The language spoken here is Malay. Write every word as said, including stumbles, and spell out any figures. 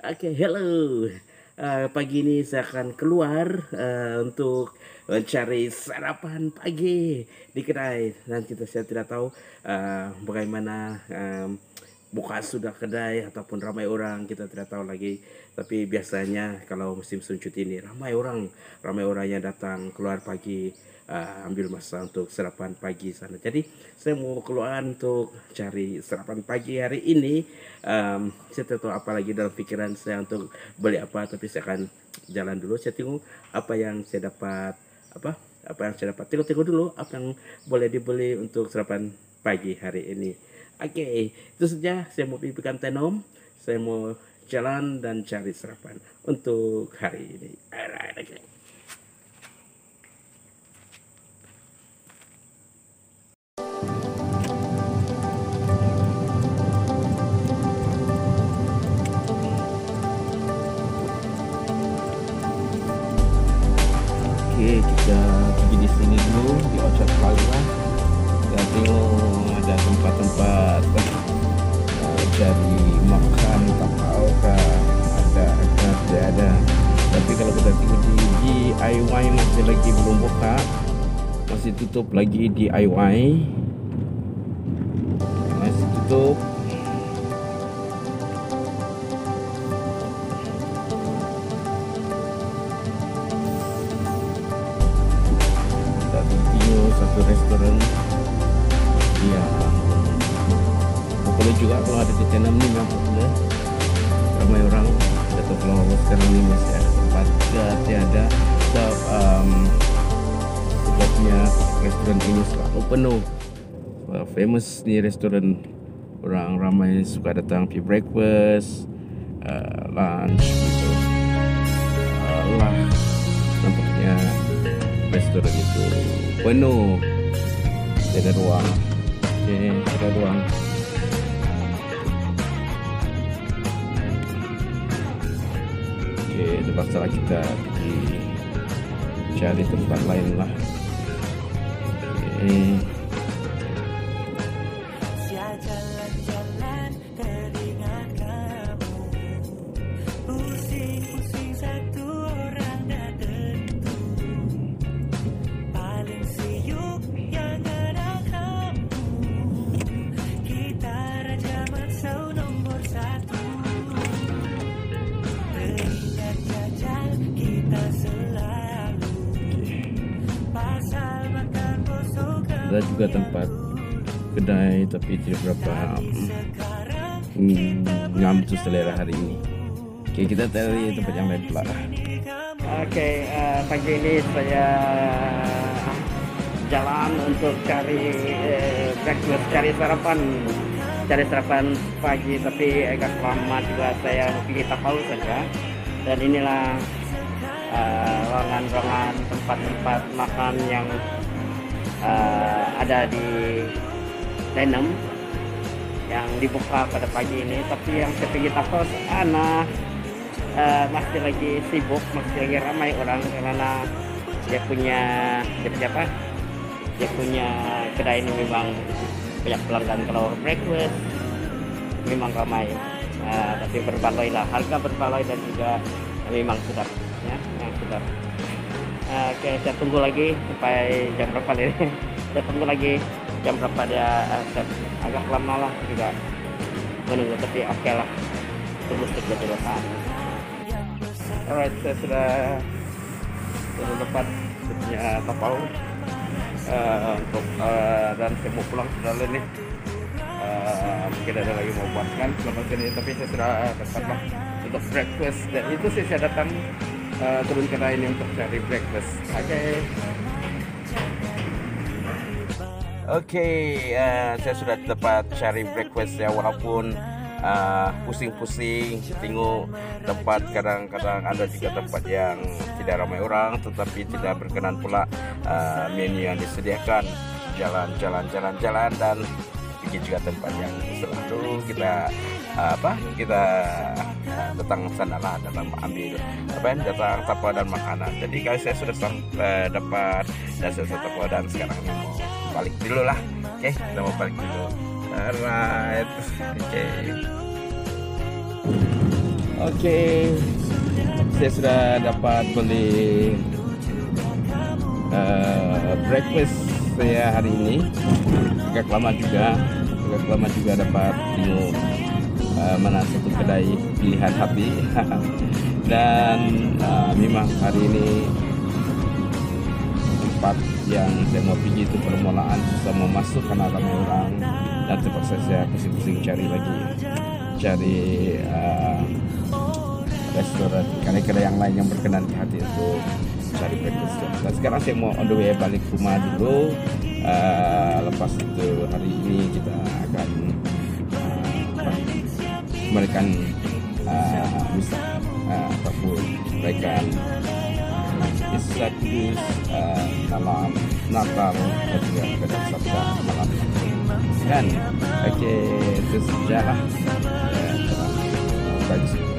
Oke, hello. Eh, pagi ini saya akan keluar eh, untuk mencari sarapan pagi di kedai. Dan kita saya tidak tahu eh, bagaimana em, buka sudah kedai ataupun ramai orang, kita tidak tahu lagi. Tapi biasanya kalau musim suncut ini ramai orang, ramai orang yang datang keluar pagi, uh, ambil masa untuk sarapan pagi sana. Jadi saya mau keluar untuk cari sarapan pagi hari ini. Um, saya tidak tahu apa lagi dalam pikiran saya untuk beli apa, tapi saya akan jalan dulu. Saya tengok apa yang saya dapat, apa apa yang saya dapat. Tengok-tengok dulu apa yang boleh dibeli untuk sarapan pagi hari ini. Oke, okay, itu saja. Saya mau pipikan tenom. Saya mau jalan dan cari sarapan untuk hari ini. Alright, oke. Okay. Oke, kita pergi di sini dulu di Orchard Plaza. Kita tengok ada tempat-tempat uh, cari makan tapau kah, ada ada tidak ada. Tapi kalau kita tengok di D I Y masih lagi belum buka, masih tutup lagi D I Y, masih tutup. Satu restoran yang populer juga kalau ada di Tenam ini memang populer, ramai orang. Atau kalau sekarang ini masih ada tempat tiada sebab um, sebabnya restoran ini selalu penuh. uh, famous ni restoran, orang ramai suka datang pergi breakfast, uh, lunch gitu. uh, lah nampaknya restoran itu penuh, tidak ada ruang. Oke, tidak ada ruang. Oke, terpaksa kita pergi cari tempat lain lah. Oke. Ada juga tempat kedai tapi tidak berapa hmm, ngamtu selera hari ini. Oke, kita cari tempat yang lain pula. Oke, uh, pagi ini saya jalan untuk cari uh, breakfast, cari sarapan, cari sarapan pagi, tapi agak lama juga saya pergi tapau saja. Dan inilah ruangan-ruangan uh, tempat-tempat makan yang Uh, ada di Tenam yang dibuka pada pagi ini. Tapi yang saya pergi tapau anak uh, masih lagi sibuk, masih lagi ramai orang karena dia punya dia punya apa? Dia punya kedai ini memang banyak pelanggan. Kalau breakfast memang ramai, uh, tapi berbaloi lah, harga berbaloi dan juga memang sedap, ya, yang sedap. Oke, okay, saya tunggu lagi sampai jam berapa nih? Saya tunggu lagi jam berapa dia uh, agak lama lah juga menunggu, tapi oke okay lah, tunggu saja dulu. Alright, saya sudah sudah dapat punya tapau uh, untuk uh, dan saya mau pulang sudah nih. Uh, mungkin ada lagi mau buatkan selepas ini, tapi saya sudah dapat lah untuk breakfast. Dan itu sih saya datang Uh, turun kedai ini untuk cari breakfast. Oke, okay. Oke, okay, uh, saya sudah dapat cari breakfast ya, walaupun pusing-pusing. Uh, tengok tempat, kadang-kadang ada juga tempat yang tidak ramai orang, tetapi tidak berkenan pula uh, menu yang disediakan. Jalan-jalan, jalan-jalan dan pergi juga tempat yang selalu kita uh, apa kita uh, datang sana lah dalam ambil apa yang datang tapau dan makanan. Jadi kali saya sudah uh, dapat dan saya sudah tapau dan sekarang ini mau balik dulu lah. Oke, okay, kita mau balik dulu. Alright, oke. Okay. Oke, saya sudah dapat beli uh, breakfast saya hari ini. Agak lama juga, agak lama juga dapat tengok uh, mana satu kedai pilihan hati. Dan uh, memang hari ini tempat yang saya mau pergi itu permulaan susah mau masuk karena ramai orang, dan terpaksa saya pusing-pusing cari lagi, cari uh, restoran, kedai-kedai yang lain yang berkenan di hati untuk cari breakfast. Dan sekarang saya mau on the way balik rumah dulu. Uh, lepas itu hari ini kita akan uh, memberikan uh, misa uh, ataupun memberikan Isadus uh, malam Natal dan juga pada Sabda malam. Dan oke, okay, itu sajalah. Uh,